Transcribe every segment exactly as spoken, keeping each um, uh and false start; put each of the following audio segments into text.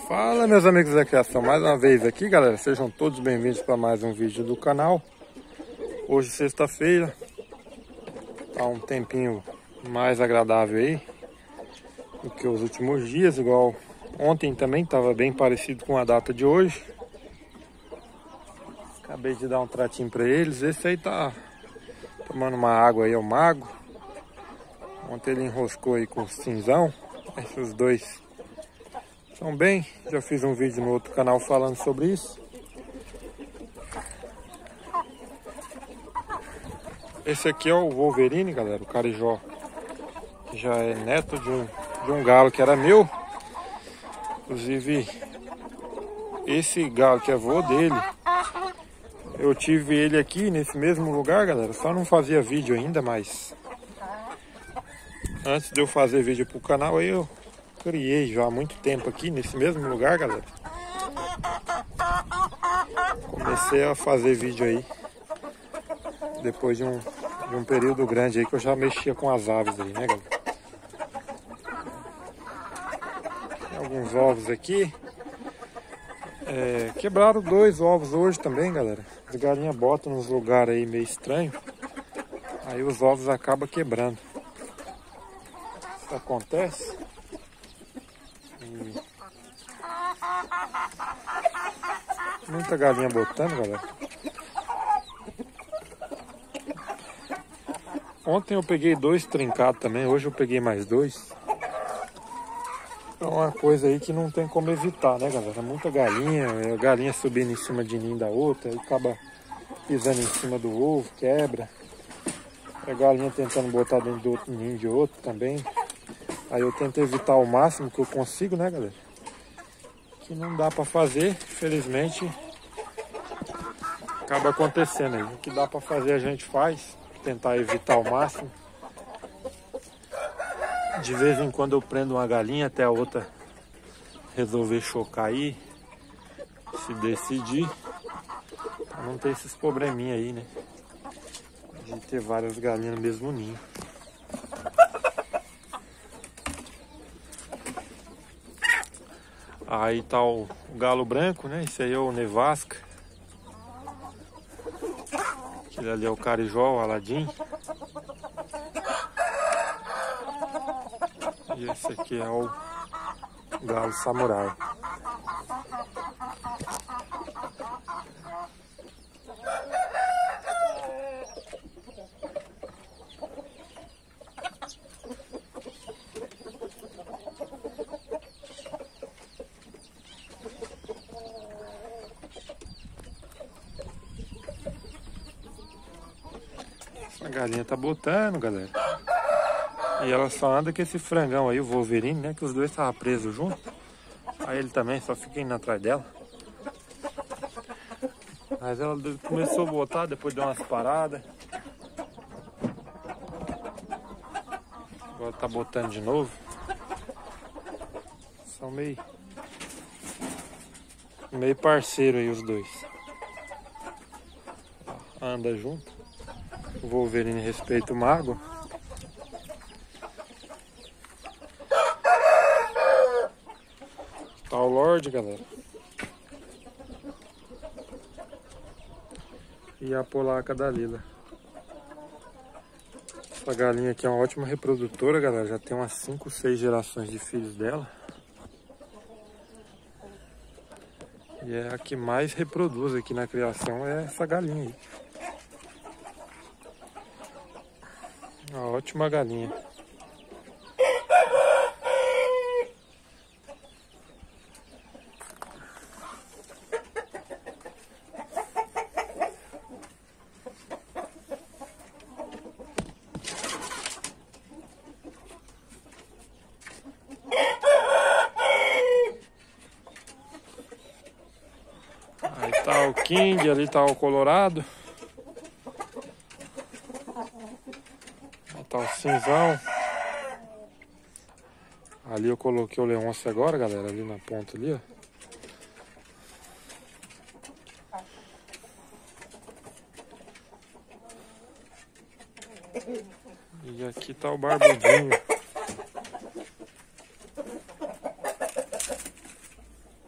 Fala, meus amigos da criação, mais uma vez aqui, galera. Sejam todos bem-vindos para mais um vídeo do canal. Hoje, sexta-feira, tá um tempinho mais agradável aí do que os últimos dias. Igual ontem também estava bem parecido com a data de hoje. Acabei de dar um tratinho para eles. Esse aí tá tomando uma água aí, é o Mago. Ontem ele enroscou aí com o cinzão. Esses dois estão bem. Já fiz um vídeo no outro canal falando sobre isso. Esse aqui é o Wolverine, galera, o carijó. Já é neto de um, de um galo que era meu. Inclusive, esse galo que é avô dele, eu tive ele aqui nesse mesmo lugar, galera. Só não fazia vídeo ainda, mas antes de eu fazer vídeo pro canal, aí eu criei já há muito tempo aqui nesse mesmo lugar, galera. Comecei a fazer vídeo aí depois de um, de um período grande aí que eu já mexia com as aves aí, né, galera? Tem alguns ovos aqui. É, quebraram dois ovos hoje também, galera. As galinhas botam nos lugares aí meio estranho. Aí os ovos acabam quebrando. Isso acontece. E muita galinha botando, galera. Ontem eu peguei dois trincados também. Hoje eu peguei mais dois. É uma coisa aí que não tem como evitar, né, galera? Muita galinha, a galinha subindo em cima de ninho da outra, aí acaba pisando em cima do ovo, quebra. A galinha tentando botar dentro do outro ninho de outro também. Aí eu tento evitar ao máximo que eu consigo, né, galera? Que não dá pra fazer, infelizmente acaba acontecendo aí. O que dá pra fazer a gente faz, tentar evitar ao máximo. De vez em quando eu prendo uma galinha até a outra resolver chocar aí, se decidir, pra não ter esses probleminha aí, né? De ter várias galinhas no mesmo ninho. Aí tá o, o galo branco, né? Esse aí é o Nevasca. Aquele ali é o carijó, o Aladim. E esse aqui é o galo samurai. A galinha tá botando, galera. E ela só anda com esse frangão aí, o Wolverine, né? Que os dois estavam presos juntos. Aí ele também só fica indo atrás dela. Mas ela começou a botar, depois deu umas paradas. Agora tá botando de novo. São meio... meio parceiro aí os dois. Anda junto. O Wolverine respeita o Mago. Tá o Lorde, galera. E a polaca da Lila. Essa galinha aqui é uma ótima reprodutora, galera. Já tem umas cinco, seis gerações de filhos dela. E é a que mais reproduz aqui na criação, é essa galinha aí. Uma ótima galinha. Aí tá o King, ali tá o Colorado. Aí tá o cinzão. Ali eu coloquei o Leôncio agora, galera, ali na ponta ali, ó. E aqui tá o Barbudinho.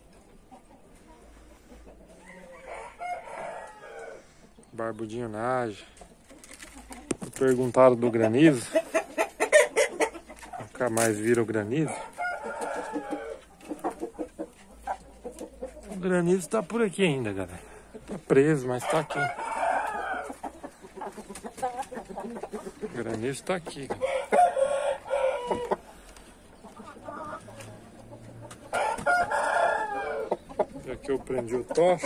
Barbudinho Naja. Perguntaram do granizo. Nunca mais viram o granizo. O granizo tá por aqui ainda, galera. Tá preso, mas tá aqui. O granizo tá aqui, galera. Aqui eu prendi o tocha.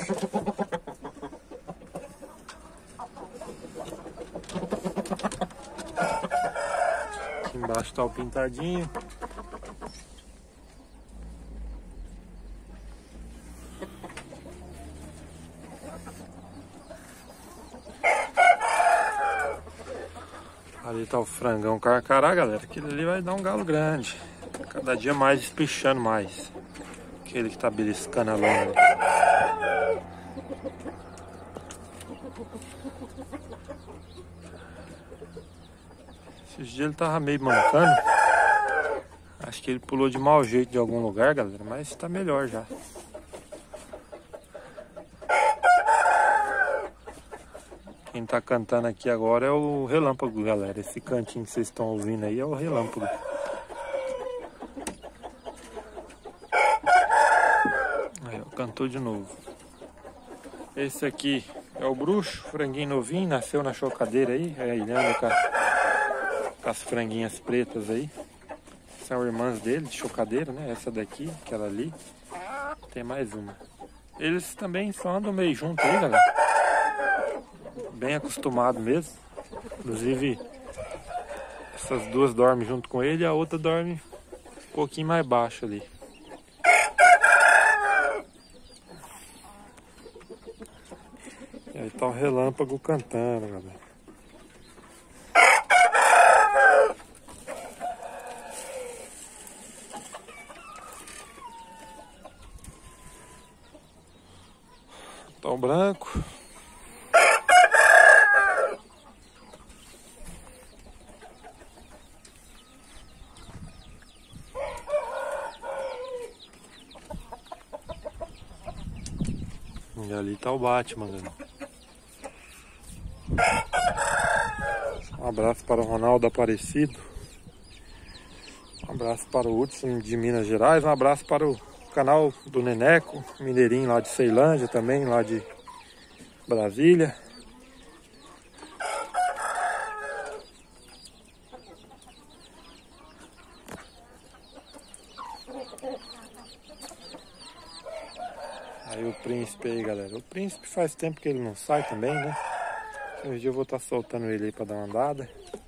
Aqui embaixo tá o pintadinho. Ali tá o frangão carcará, galera. Aquele ali vai dar um galo grande. Cada dia mais espichando mais. Aquele que tá beliscando a lona. Esses dias ele tava meio mancando. Acho que ele pulou de mau jeito de algum lugar, galera. Mas tá melhor já. Quem tá cantando aqui agora é o relâmpago, galera. Esse cantinho que vocês estão ouvindo aí é o relâmpago. Aí, ó, cantou de novo. Esse aqui é o bruxo, franguinho novinho, nasceu na chocadeira aí. Aí ele anda com, a, com as franguinhas pretas aí. São irmãs dele, de chocadeira, né? Essa daqui, aquela ali. Tem mais uma. Eles também só andam meio junto aí, galera. Bem acostumado mesmo. Inclusive, essas duas dormem junto com ele e a outra dorme um pouquinho mais baixo ali. E aí tá o relâmpago cantando, galera. Tá o branco. E ali tá o Batman, galera. Um abraço para o Ronaldo Aparecido. Um abraço para o Hudson de Minas Gerais. Um abraço para o canal do Neneco, mineirinho lá de Ceilândia também, lá de Brasília. Aí o príncipe aí, galera. O príncipe faz tempo que ele não sai também, né? Hoje dia eu vou estar soltando ele aí pra dar uma andada.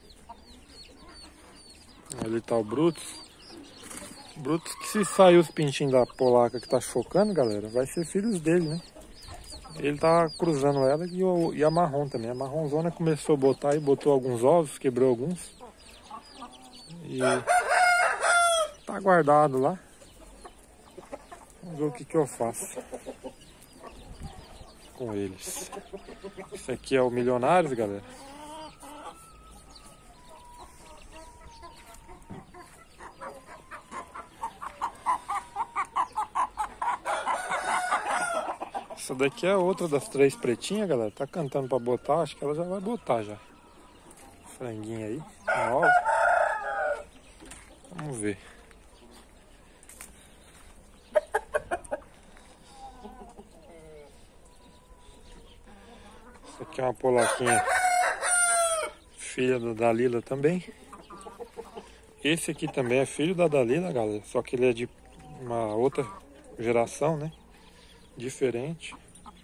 Ali tá o Brutus. Brutus que se sair os pintinhos da polaca que tá chocando, galera, vai ser filhos dele, né? Ele tá cruzando ela e, o, e a marrom também. A marronzona começou a botar e botou alguns ovos, quebrou alguns. E tá guardado lá. Vamos ver o que que eu faço com eles. Esse aqui é o Milionários, galera. Essa daqui é outra das três pretinhas, galera. Tá cantando pra botar, acho que ela já vai botar já. Franguinha aí, nova. Vamos ver. Essa aqui é uma polaquinha, filha da Dalila também. Esse aqui também é filho da Dalila, galera. Só que ele é de uma outra geração, né? Diferente.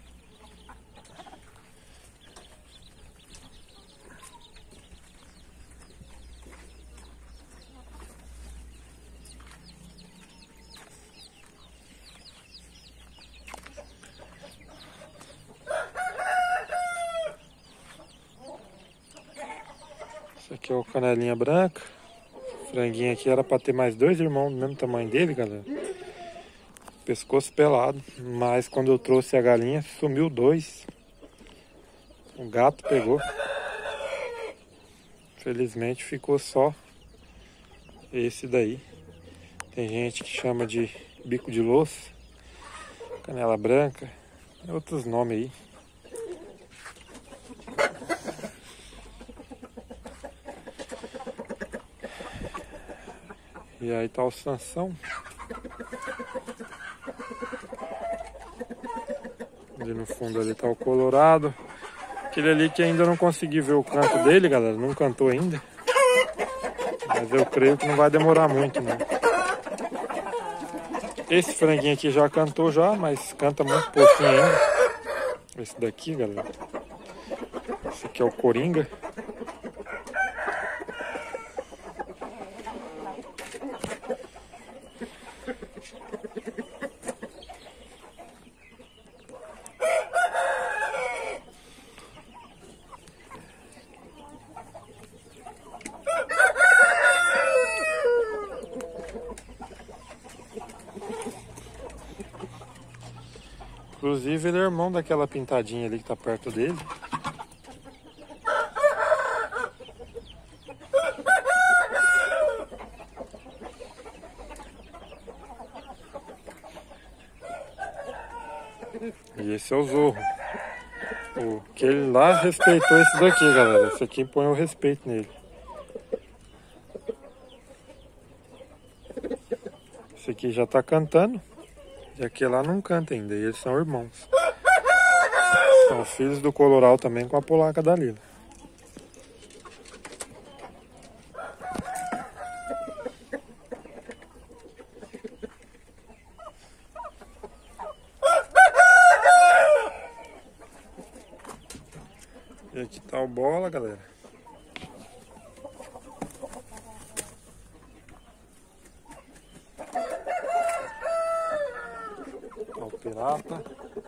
Esse aqui é o canelinha branca. Franguinho aqui era para ter mais dois irmãos do mesmo tamanho dele, galera. Pescoço pelado, mas quando eu trouxe a galinha sumiu dois. O gato pegou. Felizmente ficou só esse daí. Tem gente que chama de bico de louça, canela branca, outros nomes aí. E aí tá o Sansão. Ali no fundo ali tá o Colorado. Aquele ali que ainda não consegui ver o canto dele, galera. Não cantou ainda. Mas eu creio que não vai demorar muito, né? Esse franguinho aqui já cantou já, mas canta muito pouquinho ainda. Esse daqui, galera. Esse aqui é o Coringa. Inclusive ele é irmão daquela pintadinha ali que tá perto dele. E esse é o Zorro. O que ele lá respeitou esse daqui, galera. Esse aqui põe o respeito nele. Esse aqui já tá cantando. E aquele lá não canta ainda. E eles são irmãos. São filhos do Coloral também com a polaca da Lila. E aqui tá o Bola, galera. Tá o Pirata.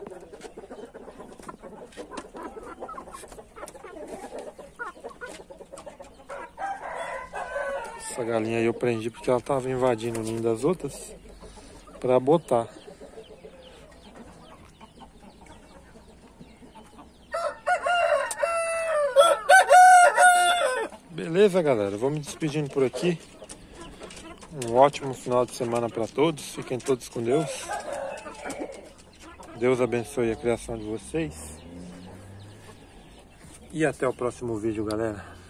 Essa galinha aí eu prendi porque ela tava invadindo o ninho das outras pra botar. Beleza, galera, vou me despedindo por aqui. Um ótimo final de semana para todos. Fiquem todos com Deus. Deus abençoe a criação de vocês. E até o próximo vídeo, galera.